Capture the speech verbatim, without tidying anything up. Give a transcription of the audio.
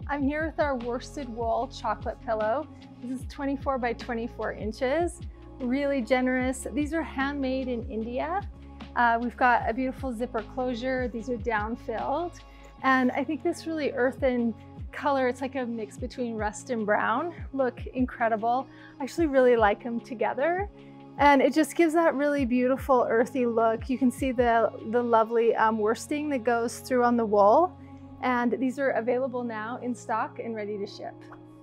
I'm here with our worsted wool chocolate pillow. This is twenty-four by twenty-four inches, really generous. These are handmade in India. Uh, we've got a beautiful zipper closure. These are down-filled. And I think this really earthen color, it's like a mix between rust and brown, look incredible. I actually really like them together. And it just gives that really beautiful earthy look. You can see the, the lovely um, worsting that goes through on the wool. And these are available now in stock and ready to ship.